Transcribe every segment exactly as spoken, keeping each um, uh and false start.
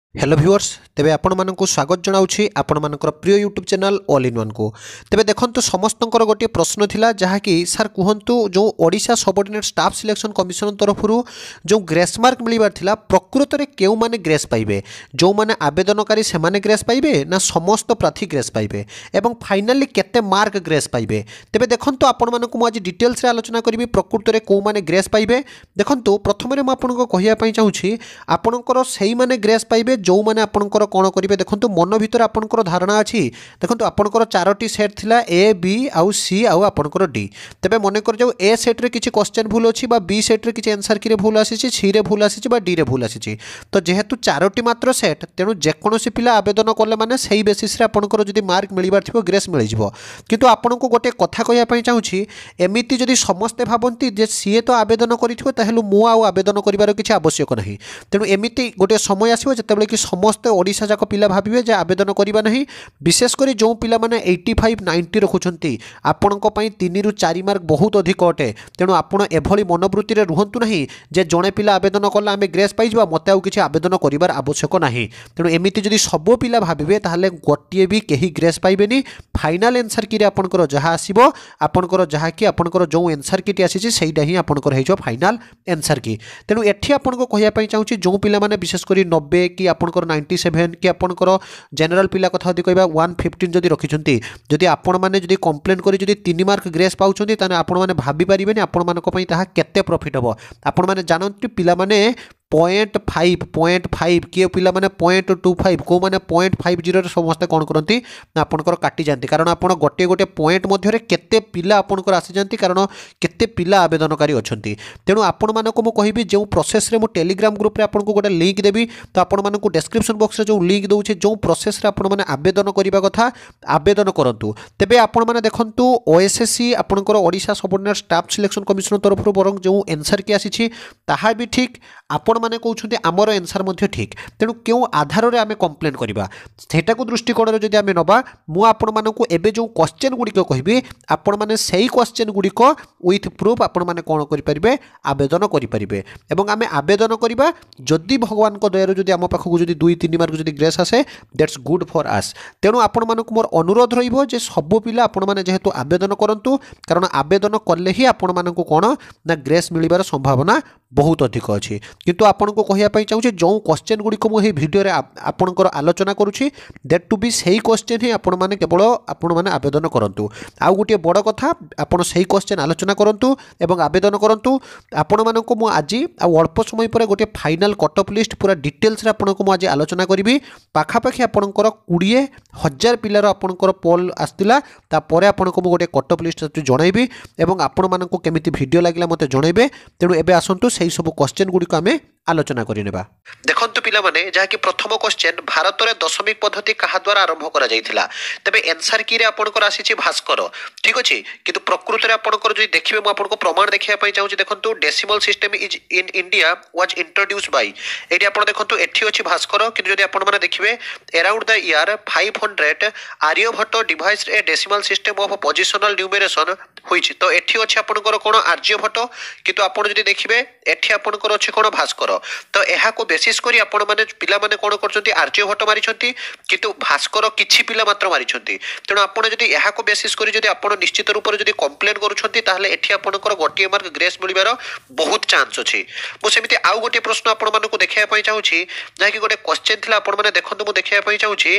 Hello viewers तेबे आपण मानकु स्वागत जनाउछि आपण मानकर प्रिय YouTube channel all in one को। तेबे देखंतु समस्तंकर गोटे प्रश्न थिला जहाँकि सर कहतु जो Odisha subordinate staff selection commission तरफ जो ग्रेस मार्क मिलबार थिला प्रकृत रे केउ माने ग्रेस पाइबे, जो माने आवेदनकारी से माने ग्रेस पाइबे ना समस्त प्रार्थी ग्रेस पाइबे एवं फाइनाली केते मार्क ग्रेस पाइबे। तेबे देखंतु आपण मानकु मु आज डिटेल्स रे आलोचना करिवि प्रकृत रे को माने ग्रेस पाइबे। देखंतु प्रथम रे मु आपनको कहिया पई चाहूछि आपनकर सेही माने ग्रेस पाइबे जो माने आपनकर कोन करिवे। देखंतु मन भितर आपनकर धारणा अछि। देखंतु आपनकर चारोटी सेट थिला ए बी आउ सी आउ आपनकर डी। तबे मने कर जाऊ ए सेट रे किछि क्वेश्चन भूल अछि बा बी सेट रे किछि आंसर कि रे भूल आसीछि, सी रे भूल आसीछि बा डी रे भूल आसीछि। तो जेहेतु चारोटी मात्र सेट तेनु जे कोनोसी पिला आवेदन करले माने सेही बेसिस रे आपनकर जदि मार्क मिलिबार थिबो ग्रेस मिलि जिवो। किंतु आपनको गोटे कथा कहिया पई चाहूछि एमिति जदि समस्ते भाबंती जे सी तो आवेदन करिथिबो ताहेलु मु आउ आवेदन करिवार किछि आवश्यक नाही। तेनु एमिति गोटे समय आसीबो जेतेबेले कि समस्त ओडिशा जाक पिला भाबिबे जे आवेदन करिबा नहीं। विशेषकर जो पिला माने पचासी नब्बे रखुछंती आपनको पई तीन रु चार मार्क बहुत अधिक अटे। तेणु आपण एभली मनोवृत्ति रे रुहंतु नहीं जे जणे पिला आवेदन कला आमे ग्रेस पाई जिबा मते आउ किछि आवेदन करिवार आवश्यक नाही। तेणु एमिति जदि सब पिला भाबिबे ताहाले गोटिए भी केही ग्रेस पाइबेनी। फाइनल आंसर कि रे आपनकर जहा आसीबो आपनकर जहा कि आपनकर जो आंसर किटी आसीछि सेइडा ही आपनकर हेजो फाइनल आंसर की। तेणु एठी आपनको कहिया पई चाहूछि जो पिला माने विशेष करी नब्बे कि आपनकर सत्तानवे कि आपनकर जनरल पिला कथा यदि कहबा एक सौ पंद्रह जदि रखिछंती जदि आपण माने जदि कंप्लेन करी जदि तीन मार्क ग्रेस पाउछंती ताने आपण माने भाबी परिबेनी आपण मानको पई ताहा केते प्रॉफिट हबो। आपण माने जानंती पिला माने पॉइंट फाइव पॉइंट फाइव किए पिला माने पॉइंट टू फाइव को माने पॉइंट फाइव जीरो रे समस्त कोन करंती ना आपनकर काटी जानती। कारण आपण गोटे गोटे पॉइंट मध्य रे केते पिला आपनकर आसी जानती कारण केते पिला आवेदनकारी अछंती। तेणु आपण मानको मु कहिबी जो प्रोसेस रे मु टेलीग्राम ग्रुप रे आपनको गोटे लिंक देबी तो आपण मानको डिस्क्रिप्शन बॉक्स रे जो लिंक दउछे जो प्रोसेस रे आपण माने आवेदन करिबा कथा आवेदन करंतु। तेबे आपण माने देखंतु ओएसएससी आपनकर Odisha subordinate staff selection commission तरफ बरंग जो आंसर की आसीछि ताहा भी ठीक आपण माने कहउछन्ते हमर आंसर मध्ये ठीक। तेणु क्यों आधार रे आमे कंप्लेन करिबा सेटा को दृष्टिकोण रे जदि आमे नबा मु आपण मानको एबे जो क्वेश्चन गुडी को कहबी आपण माने सेही क्वेश्चन गुडी को विथ प्रूफ आपण माने कोन करि परिबे आवेदन करि परिबे। एवं आमे आवेदन करिबा जदि भगवान को दयारु जदि आम पाखकु जदि दुई तीन मार्क जदि ग्रेस आसे दैट्स गुड फॉर अस। तेणु आपण मानको मोर अनुरोध रहिबो जे सब पिला आपण माने जेहेतु आवेदन करंतु कारण आवेदन करले ही आपण मानको कोन ना ग्रेस मिलिबार संभावना बहुत अधिक अछि। किंतु आपण को कहिया पई चाहूछि जो क्वेश्चन गुडी को मु हे वीडियो रे आपनकर आलोचना करूछि दैट टू बी सेही क्वेश्चन ही आपण माने केवल आपण माने आवेदन करंतु। आउ गोटे बड़ कथा आपण सेही क्वेश्चन आलोचना करंतु एवं आवेदन करंतु। आपण मानको मु आज आ अल्प समय पर गोटे फाइनल कट ऑफ लिस्ट पूरा डिटेल्स रे आपण को मु आज आलोचना करिवि। पाखा पाखी आपनकर बीस हजार पिलार आपनकर पोल आस्तिला ता परे आपण को मु गोटे कट ऑफ लिस्ट जणाइबि एवं आपण मानको केमिति वीडियो लागिला मते जणाइबे। तेणु एबे आसंतु सेही सब क्वेश्चन गुडी को आमे आलोचना करिनेबा। देखंतु पिला माने जहा कि प्रथम क्वेश्चन भारत रे दशमिक पद्धति कहा द्वारा आरंभ करा जायथिला। तबे आंसर की रे आपनकर आसीछि भास्कर ठीक अछि। किंतु प्रकृत रे आपनकर जदि देखिबे म आपनको प्रमाण देखिया पई चाहूछि। देखंतु decimal system is in India was introduced by एटी आपण देखंतु एठी अछि भास्कर। किंतु जदि आपण माने देखिबे around the year five hundred Aryabhatta devised a decimal system of positional numeration होइछि। तो एठी अछि आपनकर कोन आर्यभट्ट किंतु आपण जदि देखिबे एठी आपनकर अछि कोन भास्कर। तो यह को बेसिस करी आपण माने पिला माने कोन करछंती आर्यभट्ट मारिछंती किंतु भास्कर किछि पिला मात्र मारिछंती। तेणु आपण जदि यह को बेसिस करी जदि आपण निश्चित रूप रे जदि कंप्लेन करूछंती ताहले एठी आपनकर गोटिए मार्क ग्रेस मिलिबार बहुत चांस अछि। मु सेमिति आउ गोटे प्रश्न आपण मानको देखिया पई चाहूछि जहा कि गोटे क्वेश्चन थिला आपण माने देखंतु मु देखिया पई चाहूछि।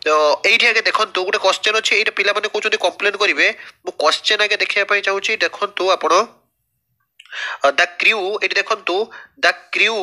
एठी आगे देखंतु गोटे क्वेश्चन अछि एठी पिला माने कहउछंती कंप्लेन करिवे मु क्वेश्चन आगे देखिया पई चाहूछि। देखंतु आपण द क्रू एटी देखंतु the crew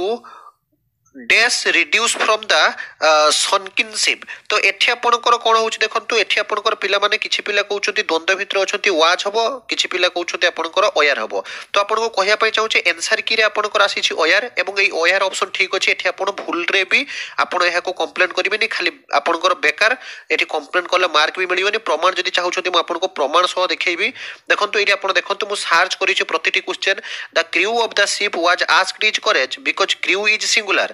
dash reduce from the sinking ship. तो एठी आपनकर कोन होउछ देखंतु एठी आपनकर पिला माने किछि पिला कहउछंती द्वंद्व भितर अछंती वाच हबो किछि पिला कहउछंती आपनकर ओयर हबो। तो आपनको कहिया पई चाहूछि आंसर की रे आपनकर आसीछि ओयर एवं एई ओयर ऑप्शन ठीक अछि। एठी आपण भूल रे भी आपण एहा को कंप्लेन करिबेनी खाली आपनकर बेकार एठी कंप्लेन करले मार्क भी मिलिबनी। प्रमाण जदि चाहउछंती म आपनको प्रमाण सह देखैबी। देखंतु एठी आपण देखंतु मु सर्च करिछि प्रतिटी question the crew of the ship was asked is correct because crew is singular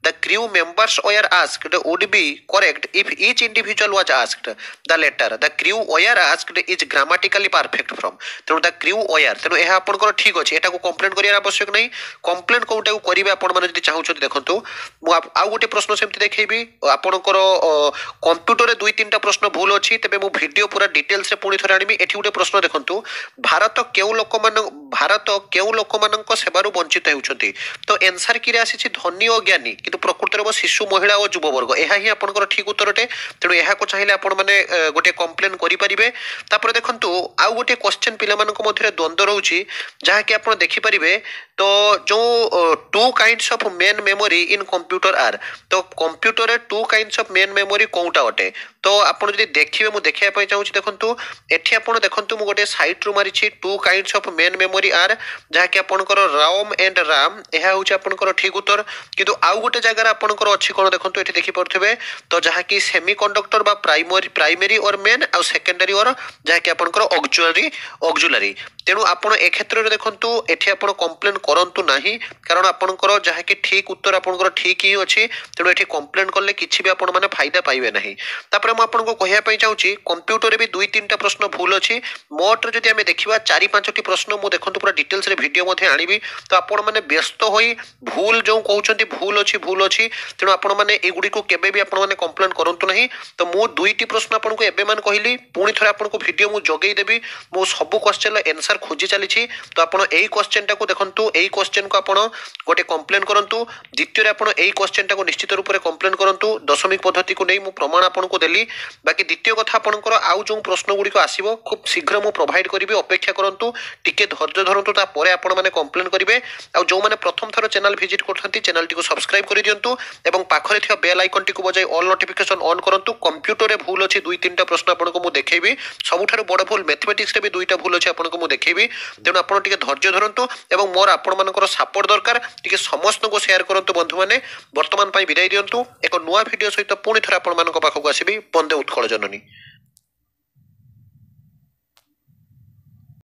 the crew members were asked would be correct if each individual was asked the letter the crew were asked is grammatically perfect from ତେଣୁ the crew were ତେଣୁ ଏହା ଆପଣଙ୍କର ଠିକ ଅଛି ଏଟାକୁ complain କରିବାର ଆବଶ୍ୟକ ନାହିଁ କମ୍ପ୍ଲେନ୍ କୋଉଟାକୁ କରିବେ ଆପଣମାନେ ଯଦି ଚାହୁଁଛନ୍ତି ଦେଖନ୍ତୁ ମୁଁ ଆଉ ଗୋଟେ ପ୍ରଶ୍ନ ସେମିତି ଦେଖେଇବି ଆପଣଙ୍କର କମ୍ପ୍ୟୁଟରରେ ଦୁଇ ତିନିଟା ପ୍ରଶ୍ନ ଭୁଲ ଅଛି ତେବେ ମୁଁ ଭିଡିଓ ପୁରା ଡିଟେଲ୍ସରେ ପୁଣି ଥରେ ଆଣିବି ଏଠି ଗୋଟେ ପ୍ରଶ୍ନ ଦେଖନ୍ତୁ ଭାରତ କେଉଁ ଲୋକମାନ ଭାରତ କେଉଁ ଲୋକମାନଙ୍କ ସେବାରୁ ବଞ୍ଚିତ ହେଉଛନ୍ତି ତ ଏନ୍ସର କିରେ ଆସିଛି ଧନୀ ଓ ଜ୍ଞାନୀ କିନ୍ତୁ ପ୍ରକୃତରେ ଶିଶୁ ମହିଳା ଓ ଯୁବବର୍ଗ ଏହା ହିଁ ଆପଣଙ୍କର ଠିକ ଉତ୍ତରଟେ ତେଣୁ ଏହାକୁ ଚାହିଁଲେ ଆପଣମାନେ ଗୋଟେ କମ୍ପ୍ଲେନ୍ କରିପାରିବେ ତାପରେ ଦେଖନ୍ତୁ ଆଉ ଗୋଟେ କ୍ୱେଶ୍ଚନ୍ ପିଲାମାନଙ୍କ ମଧ୍ୟରେ ଦ୍ୱନ୍ଦ୍ୱ ରହୁଛି ଯାହାକି ଆପଣ ଦେଖିପାରିବେ ତ ଯେଉଁ two kinds of main memory in computer are ତ କମ୍ପ୍ୟୁଟରରେ two kinds of main memory କୋଉଟା ଅଟେ ତ ଆପଣ ଯଦି ଦେଖିବେ ମୁଁ ଦେଖିବା ପାଇଁ ଚାହୁଁଛି ଦେଖନ୍ତୁ ଏଠି ଆପଣ ଦେଖନ୍ତୁ ମୁଁ ଗୋଟେ ସାଇଟ୍ରୁ ମାରିଛି two kinds of main memory are ଯାହାକି ଆପଣଙ୍କର ରାମ୍ ଏଣ୍ଡ ରାମ୍ ଏହା ହେଉଛି ଆପଣଙ୍କର ଠିକ ଉତ୍ତର କିନ୍ତୁ ଆଉ ଗୋଟେ ଜାଗାରେ ଆପଣଙ୍କର ଅଛି କ'ଣ ଦେଖନ୍ତୁ ଏଠି ଦେଖିପାରୁଥିବେ ତ ଯାହାକି ସେମି କଣ୍ଡକ୍ଟର ବା ପ୍ରାଇମରୀ ପ୍ରାଇମେରୀ ଅର୍ ମେନ୍ ଆଉ ସେକେଣ୍ଡାରୀ ଅର୍ ଯାହାକି ଆପଣଙ୍କର ଅକ୍ଜୁଲାରୀ ଅକ୍ଜୁଲାରୀ ତେଣୁ ଆପଣ ଏ କ୍ଷେତ୍ରରେ ଦେଖନ୍ତୁ ଏଠି ଆପଣ କମ୍ପ୍ଲେନ୍ କରନ୍ତୁ ନାହିଁ କାରଣ ଆପଣଙ୍କର ଯାହାକି ଠିକ ଉତ୍ତର ଆପଣଙ୍କର ଠିକ ହିଁ ଅଛି ତେଣୁ ଏଠି କମ୍ପ୍ଲେନ୍ କଲେ କିଛି ବି ଆପଣମାନେ ଫାଇଦା ପାଇବେ ନାହିଁ ତାପରେ ମୁଁ ଆପଣଙ୍କୁ କହିବା ପାଇଁ ଚାହୁଁଛି କମ୍ପ୍ୟୁଟରରେ ବି ଦୁଇ ତିନିଟା ପ୍ରଶ୍ନ ଭୁଲ ଅଛି ମୋଟରେ ଯଦି ଆମେ ଦେଖିବା ଚାରି ପାଞ୍ଚଟି ପ୍ରଶ୍ନ ମୁଁ ଦେଖନ୍ତୁ ପୁରା ଡିଟେଲ୍ସରେ ଭିଡିଓ ମଧ୍ୟ ଆଣିବି ତ ଆପଣମାନେ ବ୍ୟସ୍ତ ହୋଇ ଭୁଲ ଯେଉଁ କହୁଛନ୍ତି ଭୁଲ ଅଛି ଭୁଲ ଅଛି ତେଣୁ ଆପଣମାନେ ଏଗୁଡ଼ିକୁ କେବେ ବି ଆପଣମାନେ କମ୍ପ୍ଲେନ୍ କରନ୍ତୁ ନାହିଁ ତ ମୁଁ ଦୁଇଟି ପ୍ରଶ୍ନ ଆପଣଙ୍କୁ ଏବେ ମାନେ କହିଲି ପୁଣି ଥରେ ଆପଣଙ୍କୁ ଭିଡିଓ ମୁଁ ଯୋଗେଇ ଦେବି ମୁଁ ସବୁ କ୍ୱେଶ୍ଚନର ଆନ୍ସର ଖୋଜି ଚାଲିଛି ତ ଆପଣ ଏଇ କ୍ୱେଶ୍ଚନଟାକୁ ଦେଖନ୍ତୁ ଏଇ କ୍ୱେଶ୍ଚନକୁ ଆପଣ ଗୋଟେ କମ୍ପ୍ଲେନ୍ କରନ୍ତୁ ଦ୍ୱିତୀୟରେ ଆପଣ ଏଇ କ୍ୱେଶ୍ଚନଟାକୁ ନିଶ୍ଚିତ ରୂପରେ କମ୍ପ୍ଲେନ୍ କରନ୍ତୁ ଦଶମିକ ପଦ୍ଧତିକୁ ନେଇ ମୁଁ ପ୍ରମାଣ ଆପଣଙ୍କୁ ଦେଲି ବାକି ଦ୍ୱିତୀୟ କଥା ଆପଣଙ୍କର ଆଉ ଯେଉଁ ପ୍ରଶ୍ନ ଗୁଡ଼ିକ ଆସିବ ଖୁବ୍ ଶୀଘ୍ର ମୁଁ ପ୍ରୋଭାଇଡ୍ କରିବି ଅପେକ୍ଷା କରନ୍ତୁ ଟିକେ ଧୈର୍ଯ୍ୟ ଧରନ୍ତୁ ତାପରେ ଆପଣମାନେ କମ୍ପ୍ଲେନ୍ କରିବେ ଆଉ ଯେଉଁମାନେ ପ୍ରଥମ ଥର ଚ୍ୟାନେଲ ଭିଜିଟ୍ କରୁଛନ୍ତି ଚ୍ୟାନେଲଟିକୁ ସବସ୍କ୍ରାଇବ୍ କରିଦିଅନ୍ତୁ ଏବଂ ପାଖରେ ଥିବା ବେଲ୍ ଆଇକନ୍ଟିକୁ ବଜାଇ ଅଲ୍ ନୋଟିଫିକେସନ୍ ଅନ୍ କରନ୍ତୁ କମ୍ପ୍ୟୁଟରରେ ଭୁଲ ଅଛି ଦୁଇ ତିନିଟା ପ୍ରଶ୍ନ ଆପଣଙ୍କୁ ମୁଁ ଦେଖେଇବି ସବୁଠାରୁ ବଡ଼ ଭୁଲ ମ୍ୟାଥମେଟିକ୍ସରେ ବି ଦୁଇଟା ଭୁଲ ଅଛି ଆପଣଙ୍କୁ ମୁଁ ଦେଖେଇବି ତେଣୁ ଆପଣ ଟିକେ ଧୈର୍ଯ୍ୟ ଧରନ୍ତୁ ଏବଂ ମୋର ଆପଣମାନଙ୍କର ସପୋର୍ଟ ଦରକାର ଟିକେ ସମସ୍ତଙ୍କୁ ସେୟାର କରନ୍ତୁ ବନ୍ଧୁମାନେ ବର୍ତ୍ତମାନ ପାଇଁ ବିଦାୟ ଦିଅନ୍ତୁ ଏକ ନୂଆ ଭିଡିଓ ସହିତ ପୁଣି ଥରେ ଆପଣମାନଙ୍କ ପାଖକୁ ଆସିବି ବନ୍ଦେ ଉତ୍କଳ ଜନନୀ।